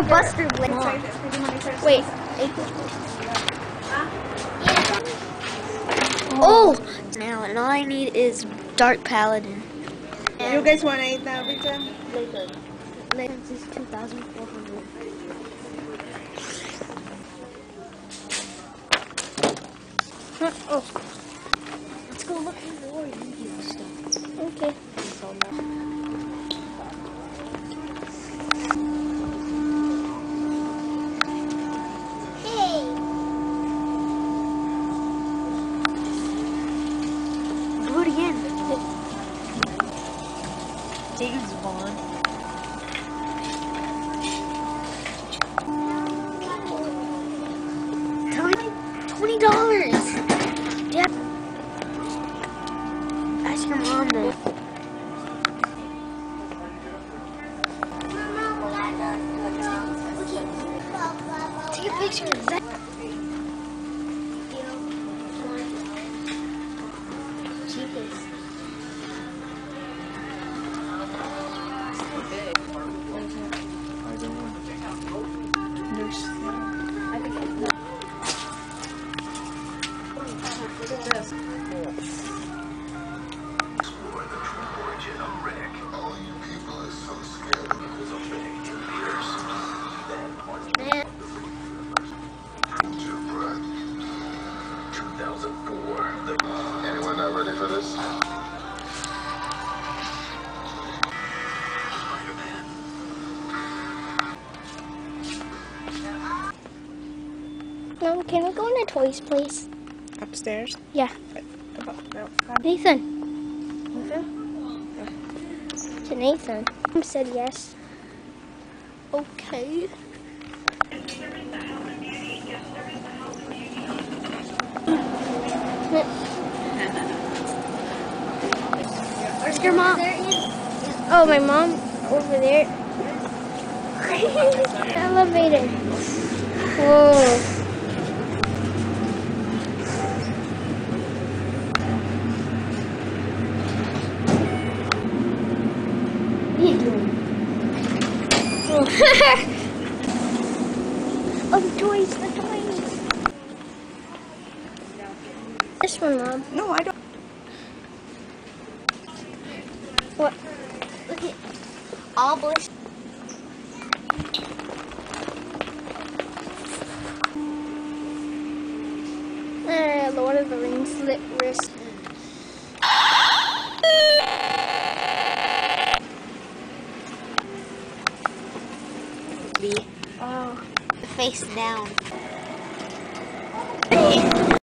Buster Blade. Wait. Oh! Now, and all I need is Dark Paladin. You guys want to eat that every time? Later. This is 2,400. Oh. Let's go look for more Yu-Gi-Oh stuff. Okay. Hey! Do it again. Dave's Vaughn. $20. Yep. Ask your mom to. Take a picture of that. Anyone not ready for this? Mom, can we go in a toys place? Upstairs? Yeah. Nathan. Nathan? To Nathan. Mom said yes. Okay. Where's your mom? Oh, my mom over there. Elevator. Whoa. Oh, the toys, the toys. This one, Mom. No, I don't. What? Look at Obelisk. Lord of the Rings slit wrist. Oh. Face down.